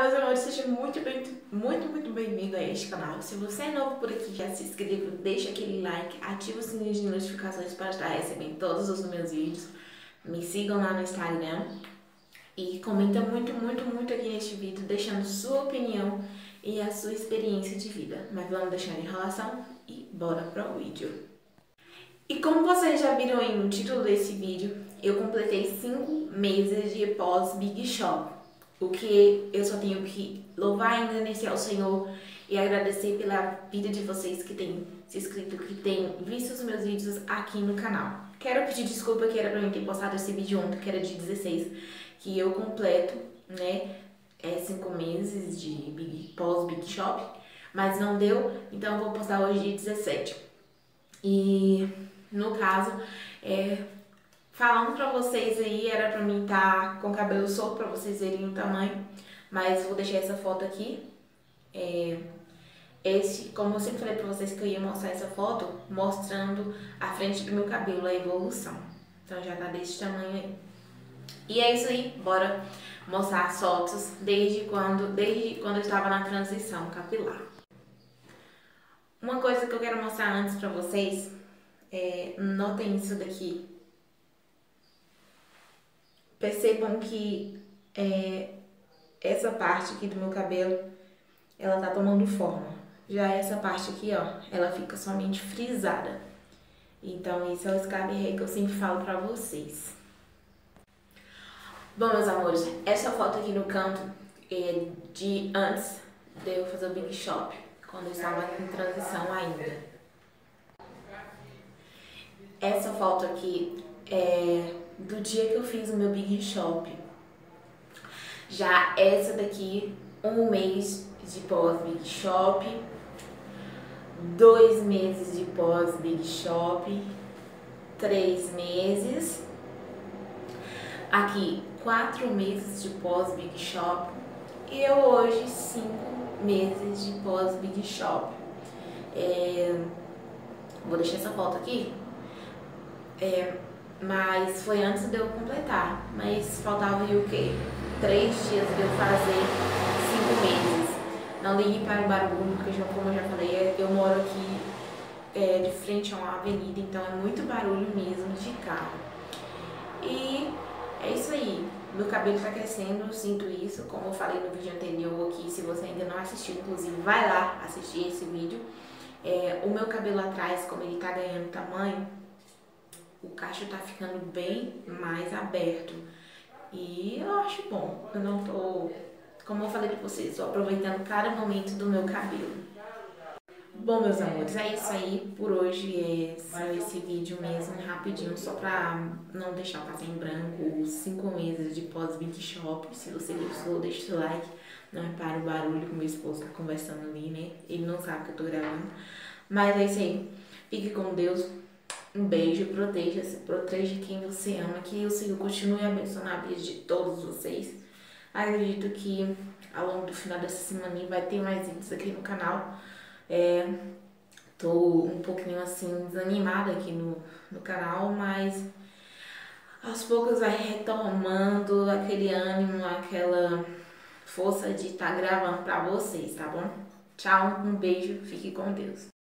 meus amores, seja muito bem-vindo a este canal. Se você é novo por aqui, já se inscreva, deixa aquele like, ativa o sininho de notificações para estar recebendo todos os meus vídeos. Me sigam lá no Instagram e comenta muito aqui neste vídeo, deixando sua opinião e a sua experiência de vida. Mas vamos deixar de enrolação e bora para o vídeo. E como vocês já viram aí no título desse vídeo, eu completei 5 meses de pós-Big Shop. O que eu só tenho que louvar e agradecer ao Senhor e agradecer pela vida de vocês que têm se inscrito, que têm visto os meus vídeos aqui no canal. Quero pedir desculpa que era pra mim ter postado esse vídeo ontem, que era de 16, que eu completo, né, 5 meses de pós-Big Shop, mas não deu, então eu vou postar hoje dia 17. E no caso, falando pra vocês aí, era pra mim estar com o cabelo solto pra vocês verem o tamanho, mas vou deixar essa foto aqui. Como eu sempre falei pra vocês que eu ia mostrar essa foto, mostrando a frente do meu cabelo, a evolução. Então já tá desse tamanho aí. E é isso aí, bora mostrar as fotos desde quando eu estava na transição capilar. Uma coisa que eu quero mostrar antes pra vocês, notem isso daqui. Percebam que essa parte aqui do meu cabelo, ela tá tomando forma. Já essa parte aqui, ó, ela fica somente frisada. Então, esse é o Scab Hair que eu sempre falo pra vocês. Bom, meus amores, essa foto aqui no canto é de antes de eu fazer o Big Shop, quando eu estava em transição ainda. Essa foto aqui é do dia que eu fiz o meu Big Shop. Já essa daqui, 1 mês de pós-Big Shop, 2 meses de pós-Big Shop, 3 meses, aqui 4 meses de pós-Big Shop e eu hoje 5 meses de pós-Big Shop. Vou deixar essa foto aqui, mas foi antes de eu completar, mas faltava o quê? 3 dias de eu fazer 5 meses. Não ligue para o barulho, porque como eu já falei, eu moro aqui de frente a uma avenida, então é muito barulho mesmo de carro. E é isso aí, meu cabelo tá crescendo, eu sinto isso, como eu falei no vídeo anterior aqui, se você ainda não assistiu, inclusive vai lá assistir esse vídeo. O meu cabelo atrás, como ele tá ganhando tamanho, o cacho tá ficando bem mais aberto. E eu acho bom, eu não tô, como eu falei pra vocês, tô aproveitando cada momento do meu cabelo. Bom, meus amores, é isso aí por hoje, só esse vídeo mesmo, rapidinho, só pra não deixar passar em branco os 5 meses de pós-Big Shop. Se você gostou, deixa o seu like, não repare o barulho que meu esposo tá conversando ali, né, ele não sabe que eu tô gravando. Mas é isso aí, fique com Deus. Um beijo, proteja-se, proteja quem você ama, que o Senhor continue abençoando a vida de todos vocês. Acredito que ao longo do final dessa semana vai ter mais vídeos aqui no canal. Tô um pouquinho assim desanimada aqui no canal, mas aos poucos vai retomando aquele ânimo, aquela força de estar gravando pra vocês, tá bom? Tchau, um beijo, fique com Deus.